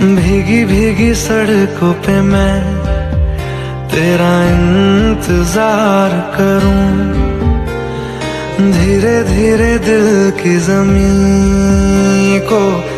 भीगी भीगी सड़कों पे मैं तेरा इंतजार करूं, धीरे धीरे दिल की ज़मीं को